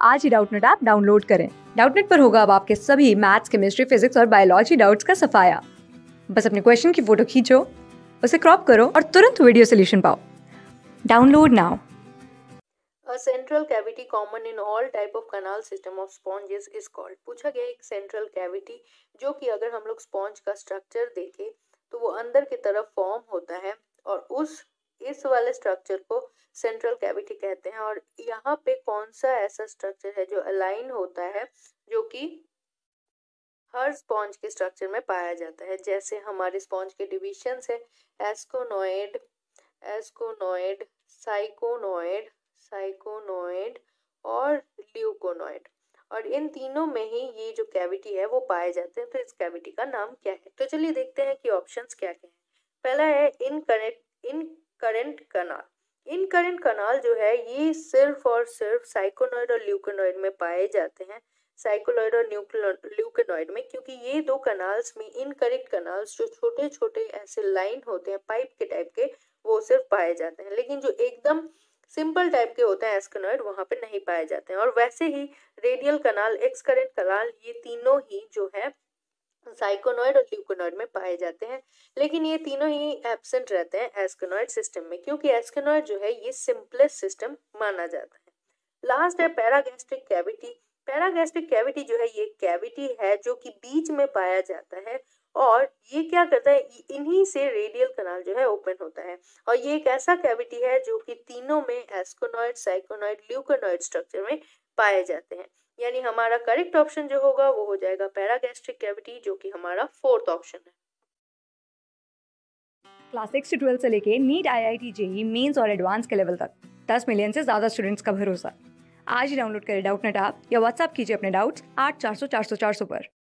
आज ही Doubtnut app download करें। डाउटनेट पर होगा अब आपके सभी मैथ्स, केमिस्ट्री, फिजिक्स और बायोलॉजी डाउट्स का सफाया। बस अपने क्वेश्चन की फोटो खींचो, उसे क्रॉप करो और तुरंत वीडियो सोल्यूशन पाओ। Download now. A central cavity common in all type of canal system of sponges is called। पूछा गया एक सेंट्रल कैविटी जो कि अगर हम लोग स्पॉन्ज का स्ट्रक्चर देखें तो वो अंदर की तरफ फॉर्म होता है और इस वाले स्ट्रक्चर को सेंट्रल कैविटी कहते हैं। और यहाँ पे कौन सा ऐसा स्ट्रक्चर है जो अलाइन होता है जो कि हर स्पॉन्ज के स्ट्रक्चर में पाया जाता है। जैसे हमारे स्पॉन्ज के डिविजन्स है एस्कोनॉइड, एस्कोनॉइड, साइकोनॉइड, साइकोनॉइड और ल्यूकोनॉइड। और इन तीनों में ही ये जो कैविटी है वो पाए जाते हैं। तो इस कैविटी का नाम क्या है? तो चलिए देखते हैं कि ऑप्शंस क्या क्या है। पहला है इनकरेंट कनाल। इनकरेंट कनाल जो है ये सिर्फ और सिर्फ साइकोनॉइड और ल्यूकोनॉइड में पाए जाते हैं, साइकोलॉइड और ल्यूकोनॉइड में, क्योंकि ये दो कनाल्स में इनकरेक्ट कनाल्स जो छोटे छोटे ऐसे लाइन होते हैं पाइप के टाइप के वो सिर्फ पाए जाते हैं, लेकिन जो एकदम सिंपल टाइप के होते हैं एस्कोनॉइड वहां पे नहीं पाए जाते हैं। और वैसे ही रेडियल कनाल, एक्सकरेंट कनाल, ये तीनों ही जो है साइकोनॉइड और ल्यूकोनॉइड में पाए जाते हैं, लेकिन ये तीनों ही एब्सेंट रहते हैं एस्कोनॉइड सिस्टम में, क्योंकि एस्कोनॉइड जो है ये सिंपलेस्ट सिस्टम माना जाता है। लास्ट है पैरागैस्ट्रिक कैविटी। पैरागैस्ट्रिक कैविटी जो है ये कैविटी है जो कि बीच में पाया जाता है और ये क्या करता है, इन्हीं से रेडियल कनाल जो है ओपन होता है। और ये एक ऐसा कैविटी है जो कि तीनों में एस्कोनॉइड, साइकोनॉइड, ल्यूकोनॉइड स्ट्रक्चर में पाए जाते हैं। यानी हमारा करेक्ट ऑप्शन जो होगा वो हो जाएगा पैरागैस्ट्रिक कैविटी, जो कि हमारा फोर्थ ऑप्शन है। क्लास 6 से 12 से लेके नीट, IIT, JEE मेंस और एडवांस के लेवल तक 10 मिलियन से ज्यादा स्टूडेंट्स का भरोसा। आज ही डाउनलोड करें डाउटनेट ऐप या व्हाट्सएप कीजिए अपने डाउट्स 8400 400 400 पर।